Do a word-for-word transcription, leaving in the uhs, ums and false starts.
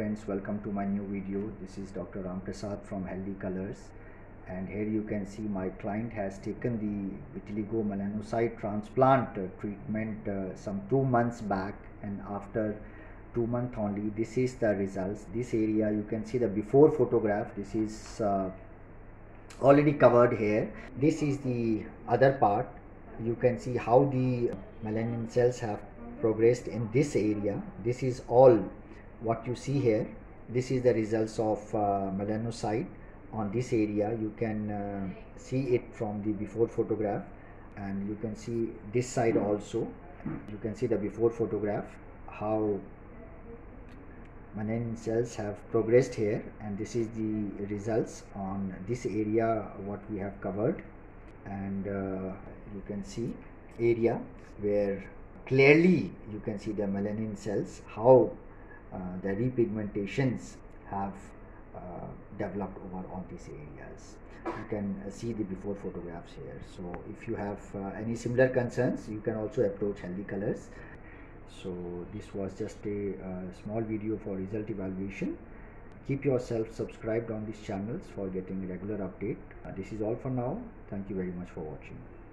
friends, welcome to my new video. This is Doctor Ram Prasad from Healthy Colors, and here you can see my client has taken the vitiligo melanocyte transplant uh, treatment uh, some two months back, and after two months only, this is the results. This area you can see the before photograph. This is uh, already covered here. This is the other part. You can see how the melanin cells have progressed in this area. This is all what you see here. This is the results of uh, melanocyte on this area. You can uh, see it from the before photograph, and you can see this side also. You can see the before photograph, how melanin cells have progressed here, and this is the results on this area what we have covered. And uh, you can see area where clearly you can see the melanin cells, how uh, the repigmentations have uh, developed over on these areas. You can uh, see the before photographs here. So if you have uh, any similar concerns, you can also approach Healthy Colors. So this was just a uh, small video for result evaluation. Keep yourself subscribed on these channels for getting regular update. Uh, this is all for now. Thank you very much for watching.